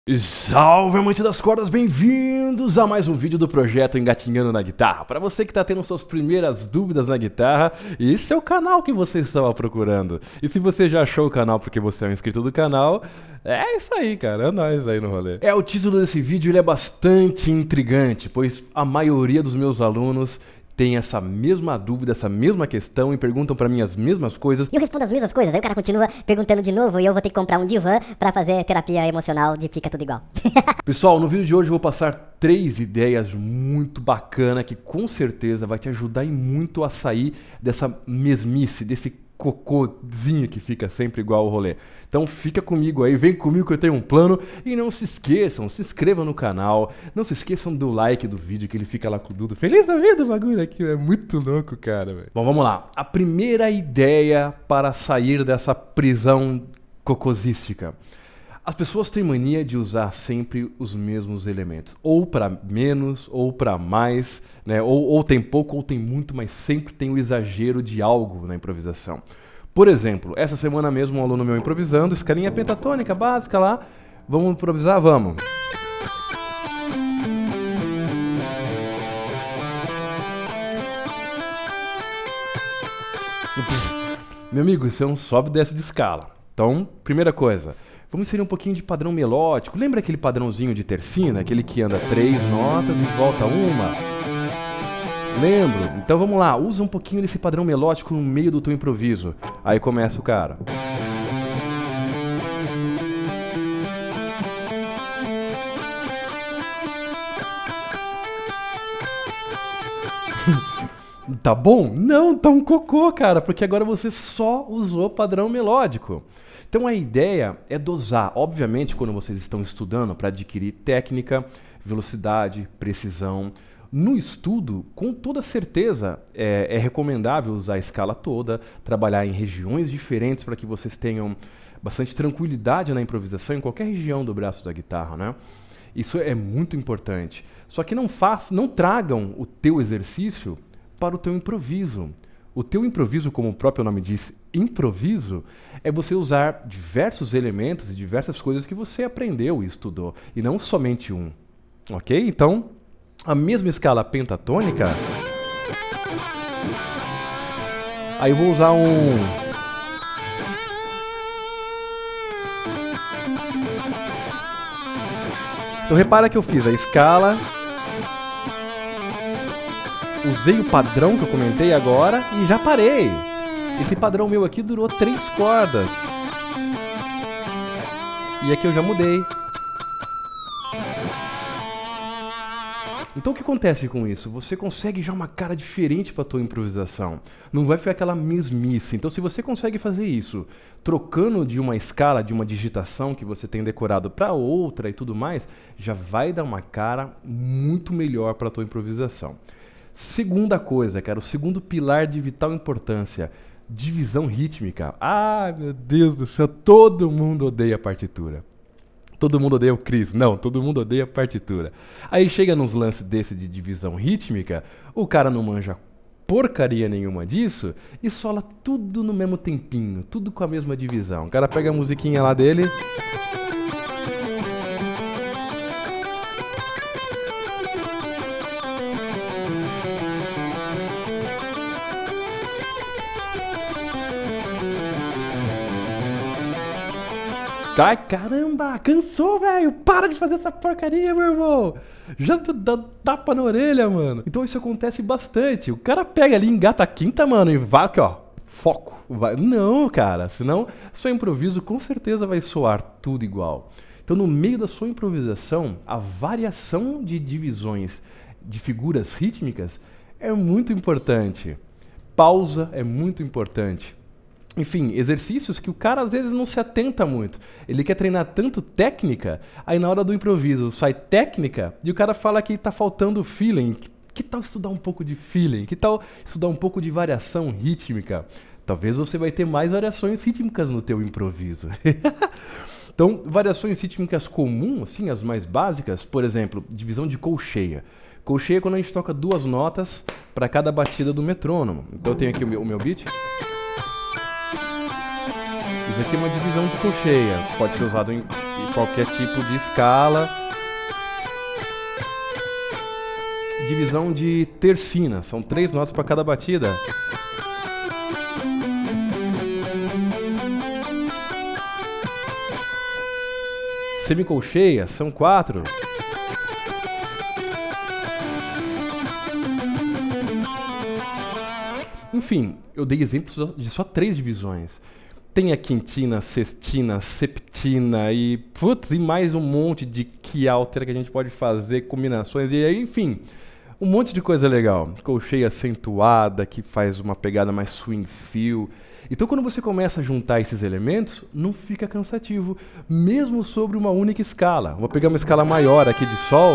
E salve, amante das cordas, bem-vindos a mais um vídeo do projeto Engatinhando na Guitarra. Para você que está tendo suas primeiras dúvidas na guitarra, esse é o canal que você estava procurando. E se você já achou o canal porque você é um inscrito do canal, é isso aí, cara, é nóis aí no rolê. O título desse vídeo ele é bastante intrigante, pois a maioria dos meus alunos tem essa mesma dúvida, essa mesma questão e perguntam pra mim as mesmas coisas. E eu respondo as mesmas coisas, aí o cara continua perguntando de novo e eu vou ter que comprar um divã pra fazer terapia emocional de fica tudo igual. Pessoal, no vídeo de hoje eu vou passar 3 ideias muito bacanas que com certeza vai te ajudar e muito a sair dessa mesmice, desse cocôzinho que fica sempre igual ao rolê. Então fica comigo aí, vem comigo que eu tenho um plano. E não se esqueçam, se inscrevam no canal. Não se esqueçam do like do vídeo, que ele fica lá com o Dudo. Feliz da vida o bagulho aqui, é muito louco, cara, velho. Bom, vamos lá. A primeira ideia para sair dessa prisão cocosística. As pessoas têm mania de usar sempre os mesmos elementos, ou para menos, ou para mais, né? Ou tem pouco, ou tem muito, mas sempre tem o exagero de algo na improvisação. Por exemplo, essa semana mesmo um aluno meu improvisando, escalinha pentatônica básica lá, vamos improvisar? Vamos! Meu amigo, isso é um sobe e desce de escala. Então, primeira coisa, vamos inserir um pouquinho de padrão melódico. Lembra aquele padrãozinho de tercina? Aquele que anda 3 notas e volta uma? Lembro? Então vamos lá, usa um pouquinho desse padrão melódico no meio do teu improviso. Aí começa o cara. Tá bom? Não, tá um cocô, cara, porque agora você só usou padrão melódico. Então a ideia é dosar, obviamente, quando vocês estão estudando para adquirir técnica, velocidade, precisão. No estudo, com toda certeza, é recomendável usar a escala toda, trabalhar em regiões diferentes para que vocês tenham bastante tranquilidade na improvisação em qualquer região do braço da guitarra, né? Isso é muito importante. Só que não tragam o teu exercício para o teu improviso. O teu improviso, como o próprio nome diz, improviso, é você usar diversos elementos e diversas coisas que você aprendeu e estudou, e não somente um. Ok? Então, a mesma escala pentatônica, aí eu vou usar um... Então repara que eu fiz a escala, usei o padrão que eu comentei agora e já parei. Esse padrão meu aqui durou 3 cordas. E aqui eu já mudei. Então o que acontece com isso? Você consegue já uma cara diferente para a tua improvisação. Não vai ficar aquela mesmice. Então se você consegue fazer isso, trocando de uma escala, de uma digitação que você tem decorado para outra e tudo mais, já vai dar uma cara muito melhor para a tua improvisação. Segunda coisa, cara, o segundo pilar de vital importância, divisão rítmica. Ah, meu Deus do céu, todo mundo odeia a partitura. Todo mundo odeia o Chris. Não, todo mundo odeia a partitura. Aí chega nos lances desse de divisão rítmica, o cara não manja porcaria nenhuma disso e sola tudo no mesmo tempinho, tudo com a mesma divisão. O cara pega a musiquinha lá dele... Ai, caramba, cansou, velho. Para de fazer essa porcaria, meu irmão. Já dá tapa na orelha, mano. Então isso acontece bastante. O cara pega ali, engata a quinta, mano, e vai aqui, ó. Foco. Vai. Não, cara. Senão, seu improviso com certeza vai soar tudo igual. Então, no meio da sua improvisação, a variação de divisões de figuras rítmicas é muito importante. Pausa é muito importante. Enfim, exercícios que o cara às vezes não se atenta muito. Ele quer treinar tanto técnica, aí na hora do improviso sai técnica e o cara fala que tá faltando feeling. Que tal estudar um pouco de feeling? Que tal estudar um pouco de variação rítmica? Talvez você vai ter mais variações rítmicas no teu improviso. Então, variações rítmicas comuns, assim, as mais básicas, por exemplo, divisão de colcheia. Colcheia é quando a gente toca 2 notas para cada batida do metrônomo. Então eu tenho aqui o meu beat. Isso aqui é uma divisão de colcheia, pode ser usado em qualquer tipo de escala. Divisão de tercina, são 3 notas para cada batida. Semicolcheia, são 4. Enfim, eu dei exemplos de só 3 divisões. Tem a quintina, sextina, septina e, putz, e mais um monte de quialtera que a gente pode fazer, combinações, e aí, enfim, um monte de coisa legal. Colcheia acentuada, que faz uma pegada mais swing feel. Então, quando você começa a juntar esses elementos, não fica cansativo, mesmo sobre uma única escala. Vou pegar uma escala maior aqui de sol.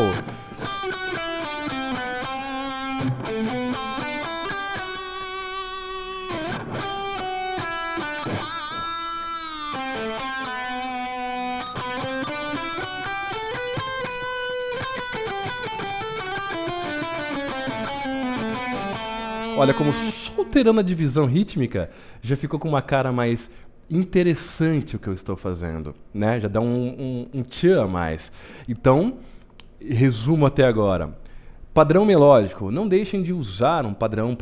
Olha, como só alterando a divisão rítmica, já ficou com uma cara mais interessante o que eu estou fazendo, né? Já dá um tchan a mais. Então, resumo até agora. Padrão melódico. Não deixem de usar um padrão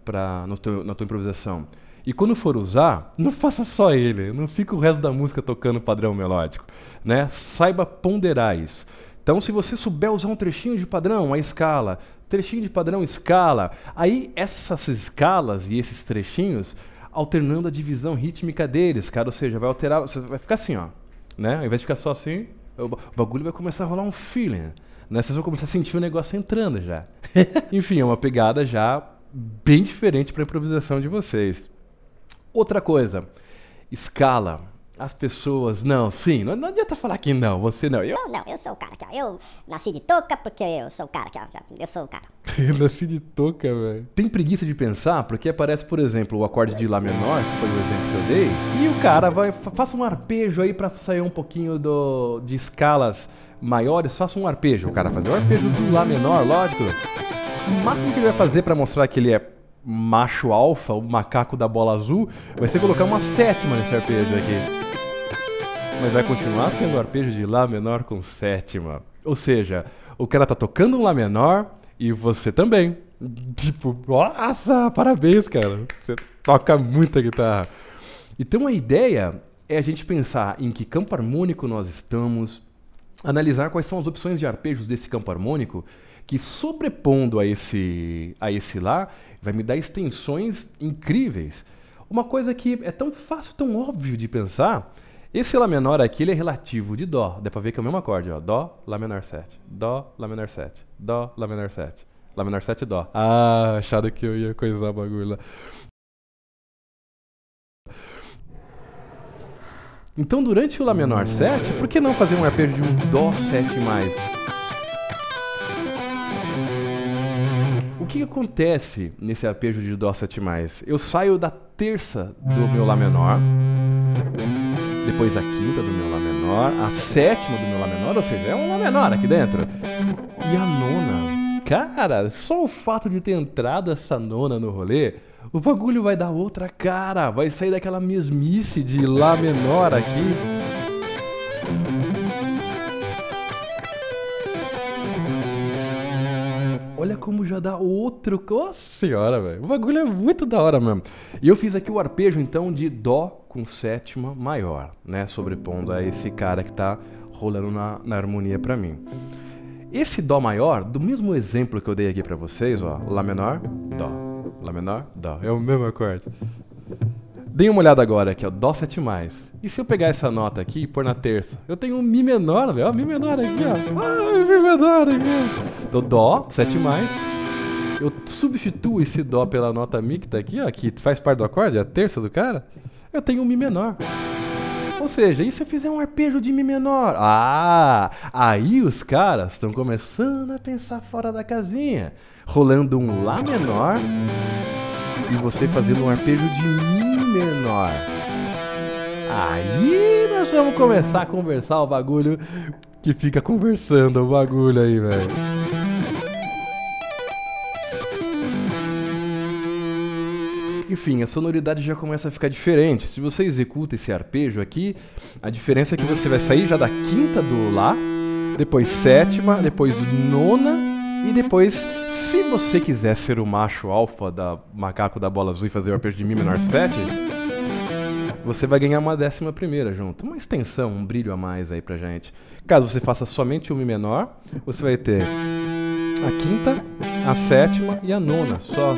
na tua improvisação. E quando for usar, não faça só ele. Não fica o resto da música tocando padrão melódico, né? Saiba ponderar isso. Então, se você souber usar um trechinho de padrão, a escala, trechinho de padrão, escala, aí essas escalas e esses trechinhos alternando a divisão rítmica deles, cara, ou seja, vai alterar, você vai ficar assim, ó, né? Ao invés de ficar só assim, o bagulho vai começar a rolar um feeling, né? Vocês vão começar a sentir o negócio entrando já. Enfim, é uma pegada já bem diferente para a improvisação de vocês. Outra coisa, escala. As pessoas, não adianta falar que não, você não. Não, eu sou o cara aqui, ó. Eu nasci de touca porque eu sou o cara aqui, ó. Eu sou o cara. Nasci de touca, velho. Tem preguiça de pensar, porque aparece, por exemplo, o acorde de Lá menor, que foi o exemplo que eu dei, e o cara faça um arpejo aí pra sair um pouquinho de escalas maiores, faça um arpejo. O cara fazer o arpejo do Lá menor, lógico. O máximo que ele vai fazer pra mostrar que ele é macho alfa, o macaco da bola azul, vai ser colocar uma sétima nesse arpejo aqui. Mas vai continuar sendo o arpejo de Lá menor com sétima. Ou seja, o cara tá tocando um Lá menor e você também. Tipo, nossa, parabéns, cara. Você toca muita guitarra. Então a ideia é a gente pensar em que campo harmônico nós estamos, analisar quais são as opções de arpejos desse campo harmônico, que sobrepondo a esse Lá, vai me dar extensões incríveis. Uma coisa que é tão fácil, tão óbvio de pensar. Esse Lá menor aqui, ele é relativo de Dó. Dá pra ver que é o mesmo acorde, ó. Dó, Lá menor 7. Dó, Lá menor 7. Dó, Lá menor 7. Lá menor 7, Dó. Ah, acharam que eu ia coisar o bagulho lá. Então, durante o Lá menor 7, por que não fazer um arpejo de um Dó 7+? O que acontece nesse arpejo de Dó 7+? Eu saio da terça do meu Lá menor, depois a quinta do meu Lá menor, a sétima do meu Lá menor, ou seja, é um Lá menor aqui dentro. E a nona, cara, só o fato de ter entrado essa nona no rolê, o bagulho vai dar outra cara, vai sair daquela mesmice de Lá menor aqui. Olha como já dá outro... Nossa senhora, velho. O bagulho é muito da hora mesmo. E eu fiz aqui o arpejo, então, de Dó com sétima maior, né? Sobrepondo a esse cara que tá rolando na harmonia pra mim. Esse Dó maior, do mesmo exemplo que eu dei aqui pra vocês, ó. Lá menor, Dó. Lá menor, Dó. É o mesmo acorde. Deem uma olhada agora aqui, ó. Dó 7+. E se eu pegar essa nota aqui e pôr na terça? Eu tenho um Mi menor, velho. Ó, Mi menor aqui, ó. Ah, Mi menor aqui. Então, Dó 7+. Eu substituo esse Dó pela nota Mi que tá aqui, ó. Que faz parte do acorde, é a terça do cara. Eu tenho um Mi menor. Ou seja, e se eu fizer um arpejo de Mi menor? Ah, aí os caras estão começando a pensar fora da casinha. Rolando um Lá menor e você fazendo um arpejo de Mi menor. Aí nós vamos começar a conversar o bagulho que fica conversando o bagulho aí, velho. Enfim, a sonoridade já começa a ficar diferente. Se você executa esse arpejo aqui, a diferença é que você vai sair já da quinta do Lá, depois sétima, depois nona e depois, se você quiser ser o macho alfa da macaco da bola azul e fazer o arpejo de Mi menor 7, você vai ganhar uma 11ª junto. Uma extensão, um brilho a mais aí pra gente. Caso você faça somente o Mi menor, você vai ter a quinta, a sétima e a nona só.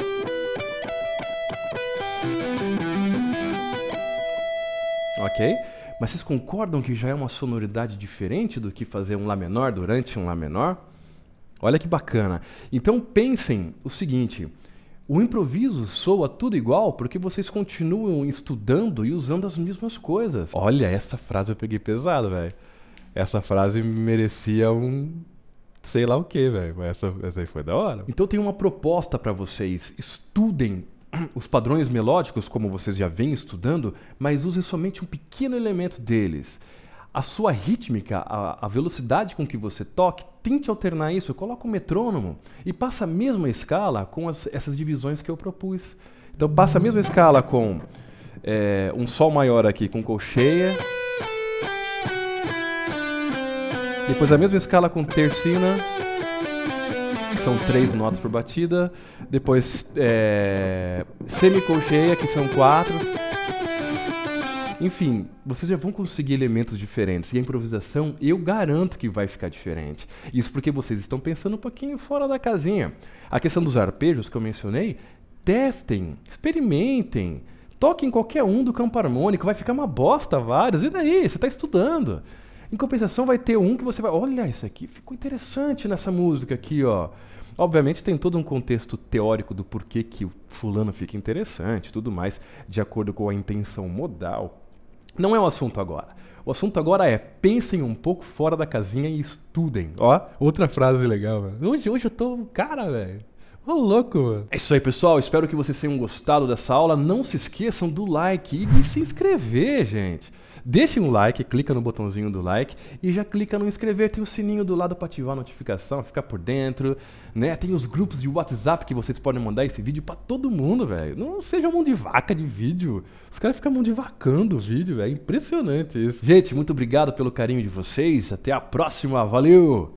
Ok? Mas vocês concordam que já é uma sonoridade diferente do que fazer um Lá menor durante um Lá menor? Olha que bacana. Então pensem o seguinte, o improviso soa tudo igual porque vocês continuam estudando e usando as mesmas coisas. Olha, essa frase eu peguei pesado, velho. Essa frase merecia um sei lá o que, velho. Essa aí foi da hora. Então tem uma proposta para vocês. Estudem os padrões melódicos, como vocês já vêm estudando, mas usem somente um pequeno elemento deles. A sua rítmica, a velocidade com que você toque, tente alternar isso. Coloca um metrônomo e passa a mesma escala com essas divisões que eu propus. Então passa a mesma escala com um Sol maior aqui com colcheia. Depois a mesma escala com tercina. São 3 notas por batida. Depois semicolcheia, que são 4. Enfim, vocês já vão conseguir elementos diferentes. E a improvisação, eu garanto que vai ficar diferente. Isso porque vocês estão pensando um pouquinho fora da casinha. A questão dos arpejos que eu mencionei, testem, experimentem. Toquem qualquer um do campo harmônico, vai ficar uma bosta vários. E daí? Você está estudando. Em compensação, vai ter um que você vai... Olha, isso aqui ficou interessante nessa música aqui, ó. Obviamente tem todo um contexto teórico do porquê que o fulano fica interessante e tudo mais, de acordo com a intenção modal. Não é o assunto agora. O assunto agora é, pensem um pouco fora da casinha e estudem. Ó, outra frase legal, velho. Hoje eu tô... Cara, velho. Ô, louco, mano. É isso aí, pessoal. Espero que vocês tenham gostado dessa aula. Não se esqueçam do like e de se inscrever, gente. Deixem um like, clica no botãozinho do like e já clica no inscrever. Tem o sininho do lado para ativar a notificação, ficar por dentro, né? Tem os grupos de WhatsApp que vocês podem mandar esse vídeo para todo mundo, velho. Não seja mão de vaca de vídeo. Os caras ficam mão de vacando o vídeo, velho. É impressionante isso. Gente, muito obrigado pelo carinho de vocês. Até a próxima. Valeu!